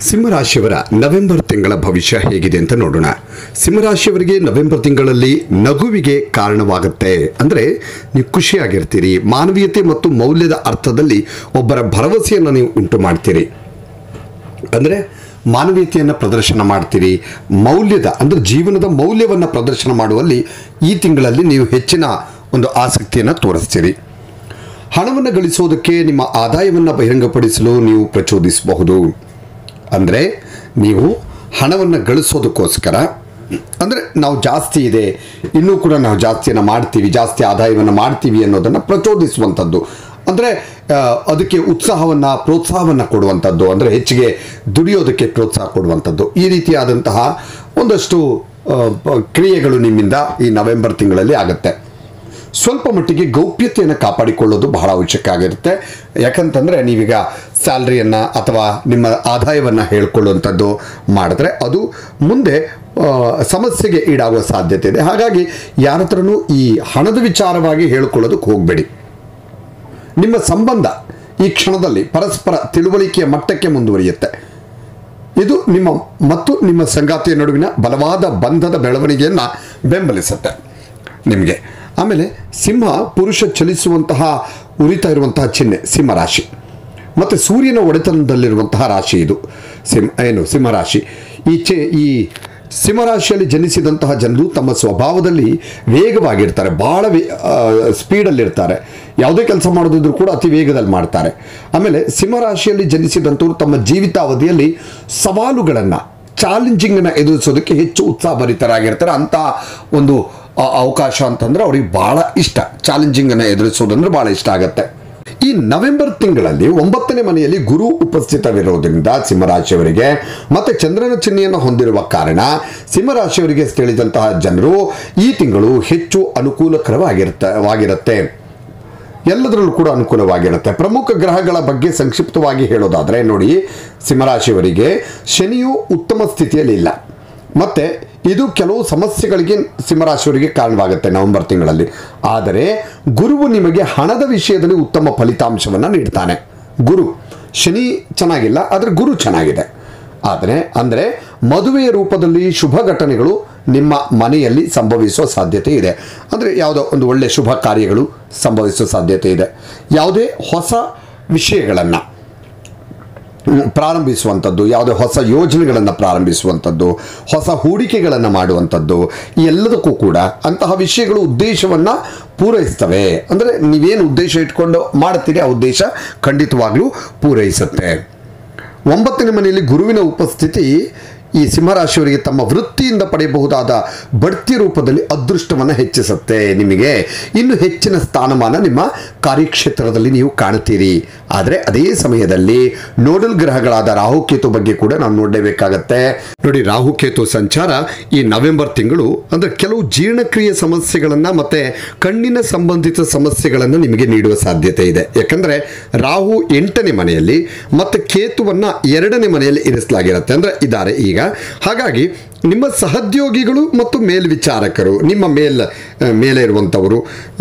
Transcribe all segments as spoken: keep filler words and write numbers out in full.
ಸಿಂಹರಾಶಿಯವರ November ತಿಂಗಳ ಭವಿಷ್ಯ ಹೇಗಿದೆ ಅಂತ ನೋಡೋಣ. ಸಿಂಹರಾಶಿಯವರಿಗೆ ನವೆಂಬರ್ ತಿಂಗಳಲ್ಲಿ ನಗುವಿಗೆ ಕಾರಣವಾಗುತ್ತೆ. ಅಂದರೆ ನೀವು ಖುಷಿಯಾಗಿರ್ತೀರಿ. ಮಾನವೀಯತೆ ಮತ್ತು ಮೌಲ್ಯದ ಅರ್ಥದಲ್ಲಿ ಒಬ್ಬರ ಭರವಸೆಯನ್ನು ನೀವು ಉಂಟು ಮಾಡ್ತೀರಿ. ಅಂದರೆ ಮಾನವೀಯತೆಯನ್ನು ಪ್ರದರ್ಶನ ಮಾಡ್ತೀರಿ. ಮೌಲ್ಯದ ಅಂದರೆ ಜೀವನದ ಮೌಲ್ಯವನ್ನು ಪ್ರದರ್ಶನ ಮಾಡುವಲ್ಲಿ ಈ ತಿಂಗಳಲ್ಲಿ ನೀವು ಹೆಚ್ಚಿನ ಒಂದು ಆಸಕ್ತಿಯನ್ನು ತೋರಿಸ್ತೀರಿ. ಹಣವನ್ನು ಗಳಿಸೋದಕ್ಕೆ ನಿಮ್ಮ ಆದಾಯವನ್ನು ಬಹಿರಂಗಪಡಿಸಲು ನೀವು ಪ್ರಚೋದಿಸಬಹುದು. ಅಂದರೆ ನೀವು ಹಣವನ್ನು ಗಳಿಸೋದಕ್ಕೋಸ್ಕರ ಅಂದರೆ ನಾವು ಜಾಸ್ತಿ ಇದೆ, ಇನ್ನೂ ಕೂಡ ನಾವು ಜಾಸ್ತಿಯನ್ನು ಮಾಡ್ತೀವಿ, ಜಾಸ್ತಿ ಆದಾಯವನ್ನು ಮಾಡ್ತೀವಿ ಅನ್ನೋದನ್ನು ಪ್ರಚೋದಿಸುವಂಥದ್ದು. ಅಂದರೆ ಅದಕ್ಕೆ ಉತ್ಸಾಹವನ್ನು ಪ್ರೋತ್ಸಾಹವನ್ನು ಕೊಡುವಂಥದ್ದು, ಅಂದರೆ ಹೆಚ್ಚಿಗೆ ದುಡಿಯೋದಕ್ಕೆ ಪ್ರೋತ್ಸಾಹ ಕೊಡುವಂಥದ್ದು. ಈ ರೀತಿಯಾದಂತಹ ಒಂದಷ್ಟು ಕ್ರಿಯೆಗಳು ನಿಮ್ಮಿಂದ ಈ ನವೆಂಬರ್ ತಿಂಗಳಲ್ಲಿ ಆಗುತ್ತೆ. ಸ್ವಲ್ಪ ಮಟ್ಟಿಗೆ ಗೌಪ್ಯತೆಯನ್ನು ಕಾಪಾಡಿಕೊಳ್ಳೋದು ಬಹಳ ಅವಶ್ಯಕ ಆಗಿರುತ್ತೆ. ಯಾಕಂತಂದರೆ ನೀವೀಗ ಸ್ಯಾಲ್ರಿಯನ್ನು ಅಥವಾ ನಿಮ್ಮ ಆದಾಯವನ್ನು ಹೇಳ್ಕೊಳ್ಳುವಂಥದ್ದು ಮಾಡಿದ್ರೆ ಅದು ಮುಂದೆ ಸಮಸ್ಯೆಗೆ ಈಡಾಗುವ ಸಾಧ್ಯತೆ ಇದೆ. ಹಾಗಾಗಿ ಯಾರ ಹತ್ರನೂ ಈ ಹಣದ ವಿಚಾರವಾಗಿ ಹೇಳ್ಕೊಳ್ಳೋದಕ್ಕೆ ಹೋಗಬೇಡಿ. ನಿಮ್ಮ ಸಂಬಂಧ ಈ ಕ್ಷಣದಲ್ಲಿ ಪರಸ್ಪರ ತಿಳುವಳಿಕೆಯ ಮಟ್ಟಕ್ಕೆ ಮುಂದುವರಿಯುತ್ತೆ. ಇದು ನಿಮ್ಮ ಮತ್ತು ನಿಮ್ಮ ಸಂಗಾತಿಯ ನಡುವಿನ ಬಲವಾದ ಬಂಧದ ಬೆಳವಣಿಗೆಯನ್ನು ಬೆಂಬಲಿಸುತ್ತೆ ನಿಮಗೆ. ಆಮೇಲೆ ಸಿಂಹ ಪುರುಷ ಚಲಿಸುವಂತಹ ಉರಿತಾ ಇರುವಂತಹ ಚಿಹ್ನೆ ಸಿಂಹರಾಶಿ ಮತ್ತು ಸೂರ್ಯನ ಒಡೆತನದಲ್ಲಿರುವಂತಹ ರಾಶಿ ಇದು ಸಿಂಹ ಏನು ಸಿಂಹರಾಶಿ. ಈ ಚೆ ಈ ಸಿಂಹರಾಶಿಯಲ್ಲಿ ಜನಿಸಿದಂತಹ ಜನರು ತಮ್ಮ ಸ್ವಭಾವದಲ್ಲಿ ವೇಗವಾಗಿರ್ತಾರೆ, ಭಾಳ ವೇ ಸ್ಪೀಡಲ್ಲಿರ್ತಾರೆ. ಯಾವುದೇ ಕೆಲಸ ಮಾಡೋದಿದ್ರು ಕೂಡ ಅತಿ ವೇಗದಲ್ಲಿ ಮಾಡ್ತಾರೆ. ಆಮೇಲೆ ಸಿಂಹರಾಶಿಯಲ್ಲಿ ಜನಿಸಿದಂಥವ್ರು ತಮ್ಮ ಜೀವಿತಾವಧಿಯಲ್ಲಿ ಸವಾಲುಗಳನ್ನು ಚಾಲೆಂಜಿಂಗನ್ನು ಎದುರಿಸೋದಕ್ಕೆ ಹೆಚ್ಚು ಉತ್ಸಾಹಭರಿತರಾಗಿರ್ತಾರೆ. ಅಂಥ ಒಂದು ಅವಕಾಶ ಅಂತಂದರೆ ಅವ್ರಿಗೆ ಭಾಳ ಇಷ್ಟ. ಚಾಲೆಂಜಿಂಗನ್ನು ಎದುರಿಸೋದಂದ್ರೆ ಭಾಳ ಇಷ್ಟ ಆಗುತ್ತೆ. ಈ ನವೆಂಬರ್ ತಿಂಗಳಲ್ಲಿ ಒಂಬತ್ತನೇ ಮನೆಯಲ್ಲಿ ಗುರು ಉಪಸ್ಥಿತವಿರೋದ್ರಿಂದ ಸಿಂಹರಾಶಿಯವರಿಗೆ ಮತ್ತು ಚಂದ್ರನ ಚಿಹ್ನೆಯನ್ನು ಹೊಂದಿರುವ ಕಾರಣ ಸಿಂಹರಾಶಿಯವರಿಗೆ ತಿಳಿದಂತಹ ಜನರು ಈ ತಿಂಗಳು ಹೆಚ್ಚು ಅನುಕೂಲಕರವಾಗಿರುತ್ತೆ ವಾಗಿರುತ್ತೆ ಎಲ್ಲದರಲ್ಲೂ ಕೂಡ ಅನುಕೂಲವಾಗಿರುತ್ತೆ. ಪ್ರಮುಖ ಗ್ರಹಗಳ ಬಗ್ಗೆ ಸಂಕ್ಷಿಪ್ತವಾಗಿ ಹೇಳೋದಾದರೆ ನೋಡಿ, ಸಿಂಹರಾಶಿಯವರಿಗೆ ಶನಿಯು ಉತ್ತಮ ಸ್ಥಿತಿಯಲ್ಲಿ ಇಲ್ಲ ಮತ್ತು ಇದು ಕೆಲವು ಸಮಸ್ಯೆಗಳಿಗೆ ಸಿಂಹರಾಶಿಯವರಿಗೆ ಕಾರಣವಾಗುತ್ತೆ ನವೆಂಬರ್ ತಿಂಗಳಲ್ಲಿ. ಆದರೆ ಗುರುವು ನಿಮಗೆ ಹಣದ ವಿಷಯದಲ್ಲಿ ಉತ್ತಮ ಫಲಿತಾಂಶವನ್ನು ನೀಡ್ತಾನೆ. ಗುರು ಶನಿ ಚೆನ್ನಾಗಿಲ್ಲ, ಆದರೆ ಗುರು ಚೆನ್ನಾಗಿದೆ. ಆದರೆ ಅಂದರೆ ಮದುವೆಯ ರೂಪದಲ್ಲಿ ಶುಭ ಘಟನೆಗಳು ನಿಮ್ಮ ಮನೆಯಲ್ಲಿ ಸಂಭವಿಸುವ ಸಾಧ್ಯತೆ ಇದೆ. ಅಂದರೆ ಯಾವುದೋ ಒಂದು ಒಳ್ಳೆಯ ಶುಭ ಕಾರ್ಯಗಳು ಸಂಭವಿಸುವ ಸಾಧ್ಯತೆ ಇದೆ. ಯಾವುದೇ ಹೊಸ ವಿಷಯಗಳನ್ನು ಪ್ರಾರಂಭಿಸುವಂಥದ್ದು, ಯಾವುದೇ ಹೊಸ ಯೋಜನೆಗಳನ್ನು ಪ್ರಾರಂಭಿಸುವಂಥದ್ದು, ಹೊಸ ಹೂಡಿಕೆಗಳನ್ನು ಮಾಡುವಂಥದ್ದು, ಈ ಎಲ್ಲದಕ್ಕೂ ಕೂಡ ಅಂತಹ ವಿಷಯಗಳು ಉದ್ದೇಶವನ್ನು ಪೂರೈಸ್ತವೆ. ಅಂದರೆ ನೀವೇನು ಉದ್ದೇಶ ಇಟ್ಕೊಂಡು ಮಾಡ್ತೀರಿ ಆ ಉದ್ದೇಶ ಖಂಡಿತವಾಗ್ಲೂ ಪೂರೈಸುತ್ತೆ. ಒಂಬತ್ತನೇ ಮನೆಯಲ್ಲಿ ಗುರುವಿನ ಉಪಸ್ಥಿತಿ ಈ ಸಿಂಹರಾಶಿಯವರಿಗೆ ತಮ್ಮ ವೃತ್ತಿಯಿಂದ ಪಡೆಯಬಹುದಾದ ಬಡ್ತಿ ರೂಪದಲ್ಲಿ ಅದೃಷ್ಟವನ್ನು ಹೆಚ್ಚಿಸುತ್ತೆ. ನಿಮಗೆ ಇನ್ನು ಹೆಚ್ಚಿನ ಸ್ಥಾನಮಾನ ನಿಮ್ಮ ಕಾರ್ಯಕ್ಷೇತ್ರದಲ್ಲಿ ನೀವು ಕಾಣ್ತೀರಿ. ಆದರೆ ಅದೇ ಸಮಯದಲ್ಲಿ ನೋಡಲ್ ಗ್ರಹಗಳಾದ ರಾಹುಕೇತು ಬಗ್ಗೆ ಕೂಡ ನಾವು ನೋಡಲೇಬೇಕಾಗತ್ತೆ. ನೋಡಿ, ರಾಹುಕೇತು ಸಂಚಾರ ಈ ನವೆಂಬರ್ ತಿಂಗಳು ಅಂದರೆ ಕೆಲವು ಜೀರ್ಣಕ್ರಿಯೆ ಸಮಸ್ಯೆಗಳನ್ನು ಮತ್ತು ಕಣ್ಣಿನ ಸಂಬಂಧಿತ ಸಮಸ್ಯೆಗಳನ್ನು ನಿಮಗೆ ನೀಡುವ ಸಾಧ್ಯತೆ ಇದೆ. ಯಾಕಂದರೆ ರಾಹು ಎಂಟನೇ ಮನೆಯಲ್ಲಿ ಮತ್ತು ಕೇತುವನ್ನು ಎರಡನೇ ಮನೆಯಲ್ಲಿ ಇರಿಸಲಾಗಿರುತ್ತೆ. ಅಂದರೆ ಇದ್ದಾರೆ ಈಗ. ಹಾಗಾಗಿ ನಿಮ್ಮ ಸಹೋದ್ಯೋಗಿಗಳು ಮತ್ತು ಮೇಲ್ವಿಚಾರಕರು, ನಿಮ್ಮ ಮೇಲ್ ಮೇಲೆ ಇರುವಂಥವರು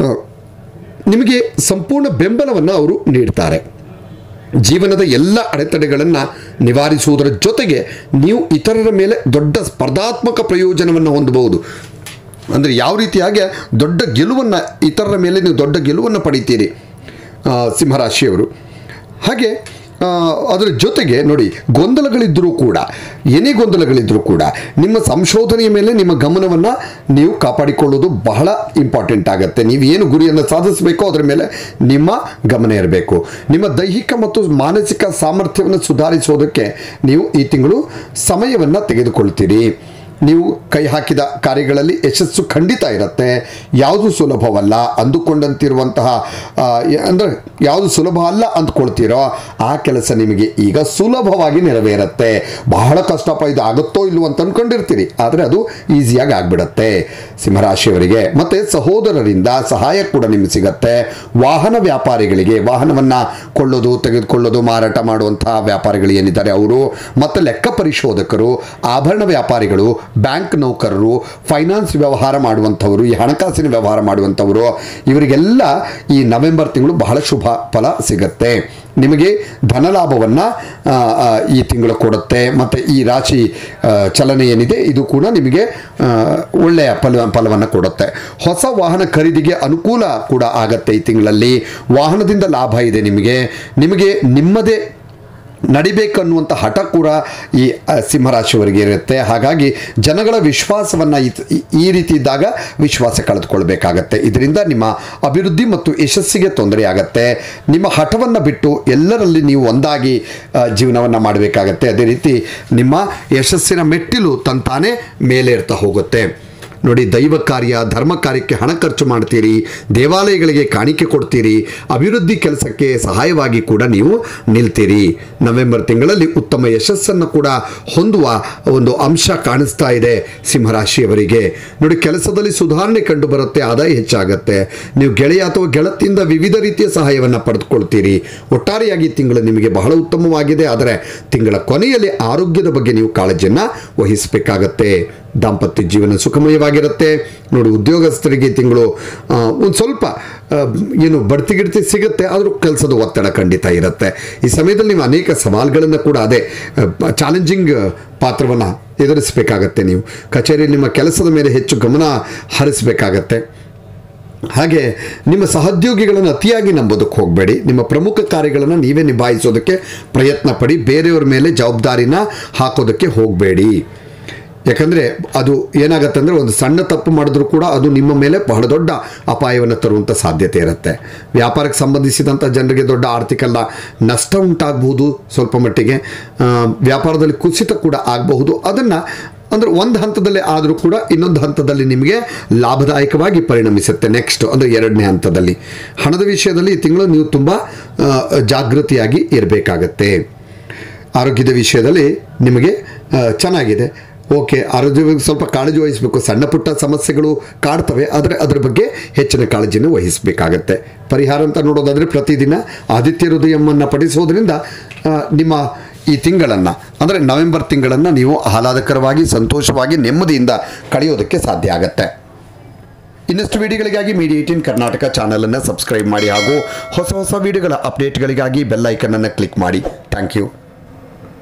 ನಿಮಗೆ ಸಂಪೂರ್ಣ ಬೆಂಬಲವನ್ನು ಅವರು ನೀಡ್ತಾರೆ. ಜೀವನದ ಎಲ್ಲ ಅಡೆತಡೆಗಳನ್ನು ನಿವಾರಿಸುವುದರ ಜೊತೆಗೆ ನೀವು ಇತರರ ಮೇಲೆ ದೊಡ್ಡ ಸ್ಪರ್ಧಾತ್ಮಕ ಪ್ರಯೋಜನವನ್ನು ಹೊಂದಬಹುದು. ಅಂದರೆ ಯಾವ ರೀತಿಯಾಗಿ ದೊಡ್ಡ ಗೆಲುವನ್ನು ಇತರರ ಮೇಲೆ ನೀವು ದೊಡ್ಡ ಗೆಲುವನ್ನು ಪಡಿತೀರಿ ಸಿಂಹರಾಶಿಯವರು. ಹಾಗೆ ಅದರ ಜೊತೆಗೆ ನೋಡಿ, ಗೊಂದಲಗಳಿದ್ದರೂ ಕೂಡ ಏನೇ ಗೊಂದಲಗಳಿದ್ದರೂ ಕೂಡ ನಿಮ್ಮ ಸಂಶೋಧನೆಯ ಮೇಲೆ ನಿಮ್ಮ ಗಮನವನ್ನು ನೀವು ಕಾಪಾಡಿಕೊಳ್ಳೋದು ಬಹಳ ಇಂಪಾರ್ಟೆಂಟ್ ಆಗುತ್ತೆ. ನೀವು ಏನು ಗುರಿಯನ್ನು ಸಾಧಿಸಬೇಕೋ ಅದರ ಮೇಲೆ ನಿಮ್ಮ ಗಮನ ಇರಬೇಕು. ನಿಮ್ಮ ದೈಹಿಕ ಮತ್ತು ಮಾನಸಿಕ ಸಾಮರ್ಥ್ಯವನ್ನು ಸುಧಾರಿಸೋದಕ್ಕೆ ನೀವು ಈ ತಿಂಗಳು ಸಮಯವನ್ನು ತೆಗೆದುಕೊಳ್ತೀರಿ. ನೀವು ಕೈ ಹಾಕಿದ ಕಾರ್ಯಗಳಲ್ಲಿ ಯಶಸ್ಸು ಖಂಡಿತ ಇರುತ್ತೆ. ಯಾವುದು ಸುಲಭವಲ್ಲ ಅಂದುಕೊಂಡಂತಿರುವಂತಹ ಅಂದರೆ ಯಾವುದು ಸುಲಭ ಅಲ್ಲ ಅಂದ್ಕೊಳ್ತೀರೋ ಆ ಕೆಲಸ ನಿಮಗೆ ಈಗ ಸುಲಭವಾಗಿ ನೆರವೇರುತ್ತೆ. ಬಹಳ ಕಷ್ಟಪ ಇದು ಆಗುತ್ತೋ ಇಲ್ಲವೋ ಅಂತ ಅಂದ್ಕೊಂಡಿರ್ತೀರಿ, ಆದರೆ ಅದು ಈಸಿಯಾಗಿ ಆಗಿಬಿಡುತ್ತೆ ಸಿಂಹರಾಶಿಯವರಿಗೆ. ಮತ್ತು ಸಹೋದರರಿಂದ ಸಹಾಯ ಕೂಡ ನಿಮಗೆ ಸಿಗುತ್ತೆ. ವಾಹನ ವ್ಯಾಪಾರಿಗಳಿಗೆ ವಾಹನವನ್ನು ಕೊಳ್ಳೋದು ತೆಗೆದುಕೊಳ್ಳೋದು ಮಾರಾಟ ಮಾಡುವಂತಹ ವ್ಯಾಪಾರಿಗಳು ಏನಿದ್ದಾರೆ ಅವರು, ಮತ್ತು ಲೆಕ್ಕ ಪರಿಶೋಧಕರು, ಆಭರಣ ವ್ಯಾಪಾರಿಗಳು, ಬ್ಯಾಂಕ್ ನೌಕರರು, ಫೈನಾನ್ಸ್ ವ್ಯವಹಾರ ಮಾಡುವಂಥವರು, ಈ ಹಣಕಾಸಿನ ವ್ಯವಹಾರ ಮಾಡುವಂಥವರು, ಇವರಿಗೆಲ್ಲ ಈ ನವೆಂಬರ್ ತಿಂಗಳು ಬಹಳ ಶುಭ ಫಲ ಸಿಗುತ್ತೆ. ನಿಮಗೆ ಧನಲಾಭವನ್ನು ಈ ತಿಂಗಳು ಕೊಡುತ್ತೆ. ಮತ್ತು ಈ ರಾಶಿ ಚಲನೆ ಏನಿದೆ ಇದು ಕೂಡ ನಿಮಗೆ ಒಳ್ಳೆಯ ಫಲ ಫಲವನ್ನು ಕೊಡುತ್ತೆ. ಹೊಸ ವಾಹನ ಖರೀದಿಗೆ ಅನುಕೂಲ ಕೂಡ ಆಗತ್ತೆ. ಈ ತಿಂಗಳಲ್ಲಿ ವಾಹನದಿಂದ ಲಾಭ ಇದೆ. ನಿಮಗೆ ನಿಮಗೆ ನಿಮ್ಮದೇ ನಡಿಬೇಕನ್ನುವಂಥ ಹಠ ಕೂಡ ಈ ಸಿಂಹರಾಶಿಯವರಿಗೆ ಇರುತ್ತೆ. ಹಾಗಾಗಿ ಜನಗಳ ವಿಶ್ವಾಸವನ್ನು ಈ ರೀತಿ ಇದ್ದಾಗ ವಿಶ್ವಾಸ ಕಳೆದುಕೊಳ್ಬೇಕಾಗತ್ತೆ. ಇದರಿಂದ ನಿಮ್ಮ ಅಭಿವೃದ್ಧಿ ಮತ್ತು ಯಶಸ್ಸಿಗೆ ತೊಂದರೆ ಆಗತ್ತೆ. ನಿಮ್ಮ ಹಠವನ್ನು ಬಿಟ್ಟು ಎಲ್ಲರಲ್ಲಿ ನೀವು ಒಂದಾಗಿ ಜೀವನವನ್ನು ಮಾಡಬೇಕಾಗತ್ತೆ. ಅದೇ ರೀತಿ ನಿಮ್ಮ ಯಶಸ್ಸಿನ ಮೆಟ್ಟಿಲು ತಂತಾನೇ ಮೇಲೆ ಇರ್ತಾ ಹೋಗುತ್ತೆ. ನೋಡಿ, ದೈವ ಕಾರ್ಯ, ಧರ್ಮ ಕಾರ್ಯಕ್ಕೆ ಹಣ ಖರ್ಚು ಮಾಡ್ತೀರಿ, ದೇವಾಲಯಗಳಿಗೆ ಕಾಣಿಕೆ ಕೊಡ್ತೀರಿ, ಅಭಿವೃದ್ಧಿ ಕೆಲಸಕ್ಕೆ ಸಹಾಯವಾಗಿ ಕೂಡ ನೀವು ನಿಲ್ತೀರಿ. ನವೆಂಬರ್ ತಿಂಗಳಲ್ಲಿ ಉತ್ತಮ ಯಶಸ್ಸನ್ನು ಕೂಡ ಹೊಂದುವ ಒಂದು ಅಂಶ ಕಾಣಿಸ್ತಾ ಇದೆ ಸಿಂಹರಾಶಿಯವರಿಗೆ. ನೋಡಿ, ಕೆಲಸದಲ್ಲಿ ಸುಧಾರಣೆ ಕಂಡು ಬರುತ್ತೆ, ಆದಾಯ ಹೆಚ್ಚಾಗತ್ತೆ. ನೀವು ಗೆಳೆಯ ಅಥವಾ ಗೆಳತಿಯಿಂದ ವಿವಿಧ ರೀತಿಯ ಸಹಾಯವನ್ನು ಪಡೆದುಕೊಳ್ತೀರಿ. ಒಟ್ಟಾರೆಯಾಗಿ ತಿಂಗಳು ನಿಮಗೆ ಬಹಳ ಉತ್ತಮವಾಗಿದೆ. ಆದರೆ ತಿಂಗಳ ಕೊನೆಯಲ್ಲಿ ಆರೋಗ್ಯದ ಬಗ್ಗೆ ನೀವು ಕಾಳಜಿಯನ್ನು ವಹಿಸಬೇಕಾಗತ್ತೆ. ದಾಂಪತ್ಯ ಜೀವನ ಸುಖಮಯವಾಗಿರುತ್ತೆ. ನೋಡಿ, ಉದ್ಯೋಗಸ್ಥರಿಗೆ ತಿಂಗಳು ಒಂದು ಸ್ವಲ್ಪ ಏನು ಬಡ್ತಿ ಗಿಡ್ತಿ ಸಿಗುತ್ತೆ, ಆದರೂ ಕೆಲಸದ ಒತ್ತಡ ಖಂಡಿತ ಇರುತ್ತೆ. ಈ ಸಮಯದಲ್ಲಿ ನೀವು ಅನೇಕ ಸವಾಲುಗಳನ್ನು ಕೂಡ ಅದೇ ಚಾಲೆಂಜಿಂಗ್ ಪಾತ್ರವನ್ನು ಎದುರಿಸಬೇಕಾಗತ್ತೆ. ನೀವು ಕಚೇರಿಯಲ್ಲಿ ನಿಮ್ಮ ಕೆಲಸದ ಮೇಲೆ ಹೆಚ್ಚು ಗಮನ ಹರಿಸಬೇಕಾಗತ್ತೆ. ಹಾಗೆ ನಿಮ್ಮ ಸಹೋದ್ಯೋಗಿಗಳನ್ನು ಅತಿಯಾಗಿ ನಂಬೋದಕ್ಕೆ ಹೋಗಬೇಡಿ. ನಿಮ್ಮ ಪ್ರಮುಖ ಕಾರ್ಯಗಳನ್ನು ನೀವೇ ನಿಭಾಯಿಸೋದಕ್ಕೆ ಪ್ರಯತ್ನ ಪಡಿ. ಬೇರೆಯವ್ರ ಮೇಲೆ ಜವಾಬ್ದಾರಿನ ಹಾಕೋದಕ್ಕೆ ಹೋಗಬೇಡಿ. ಯಾಕಂದರೆ ಅದು ಏನಾಗುತ್ತೆ ಅಂದರೆ ಒಂದು ಸಣ್ಣ ತಪ್ಪು ಮಾಡಿದ್ರೂ ಕೂಡ ಅದು ನಿಮ್ಮ ಮೇಲೆ ಬಹಳ ದೊಡ್ಡ ಅಪಾಯವನ್ನು ತರುವಂಥ ಸಾಧ್ಯತೆ ಇರುತ್ತೆ. ವ್ಯಾಪಾರಕ್ಕೆ ಸಂಬಂಧಿಸಿದಂಥ ಜನರಿಗೆ ದೊಡ್ಡ ಆರ್ಥಿಕ ನಷ್ಟ ಉಂಟಾಗಬಹುದು. ಸ್ವಲ್ಪ ಮಟ್ಟಿಗೆ ವ್ಯಾಪಾರದಲ್ಲಿ ಕುಸಿತ ಕೂಡ ಆಗಬಹುದು. ಅದನ್ನು ಅಂದರೆ ಒಂದು ಹಂತದಲ್ಲಿ ಆದರೂ ಕೂಡ ಇನ್ನೊಂದು ಹಂತದಲ್ಲಿ ನಿಮಗೆ ಲಾಭದಾಯಕವಾಗಿ ಪರಿಣಮಿಸುತ್ತೆ. ನೆಕ್ಸ್ಟ್ ಅಂದರೆ ಎರಡನೇ ಹಂತದಲ್ಲಿ ಹಣದ ವಿಷಯದಲ್ಲಿ ಈ ತಿಂಗಳು ನೀವು ತುಂಬ ಜಾಗೃತಿಯಾಗಿ ಇರಬೇಕಾಗತ್ತೆ. ಆರೋಗ್ಯದ ವಿಷಯದಲ್ಲಿ ನಿಮಗೆ ಚೆನ್ನಾಗಿದೆ. ಓಕೆ, ಆರೋಗ್ಯ ಸ್ವಲ್ಪ ಕಾಳಜಿ ವಹಿಸಬೇಕು. ಸಣ್ಣ ಪುಟ್ಟ ಸಮಸ್ಯೆಗಳು ಕಾಡ್ತವೆ, ಆದರೆ ಅದರ ಬಗ್ಗೆ ಹೆಚ್ಚಿನ ಕಾಳಜಿಯನ್ನು ವಹಿಸಬೇಕಾಗತ್ತೆ. ಪರಿಹಾರ ಅಂತ ನೋಡೋದಾದರೆ ಪ್ರತಿದಿನ ಆದಿತ್ಯ ಹೃದಯವನ್ನು ಪಠಿಸೋದ್ರಿಂದ ನಿಮ್ಮ ಈ ತಿಂಗಳನ್ನು ಅಂದರೆ ನವೆಂಬರ್ ತಿಂಗಳನ್ನು ನೀವು ಆಹ್ಲಾದಕರವಾಗಿ, ಸಂತೋಷವಾಗಿ, ನೆಮ್ಮದಿಯಿಂದ ಕಳೆಯೋದಕ್ಕೆ ಸಾಧ್ಯ ಆಗುತ್ತೆ. ಇನ್ನಷ್ಟು ವಿಡಿಯೋಗಳಿಗಾಗಿ ಮೀಡಿಯಾ ಏಟೀನ್ ಕರ್ನಾಟಕ ಚಾನಲನ್ನು ಸಬ್ಸ್ಕ್ರೈಬ್ ಮಾಡಿ ಹಾಗೂ ಹೊಸ ಹೊಸ ವಿಡಿಯೋಗಳ ಅಪ್ಡೇಟ್ಗಳಿಗಾಗಿ ಬೆಲ್ ಐಕನನ್ನು ಕ್ಲಿಕ್ ಮಾಡಿ. Thank you.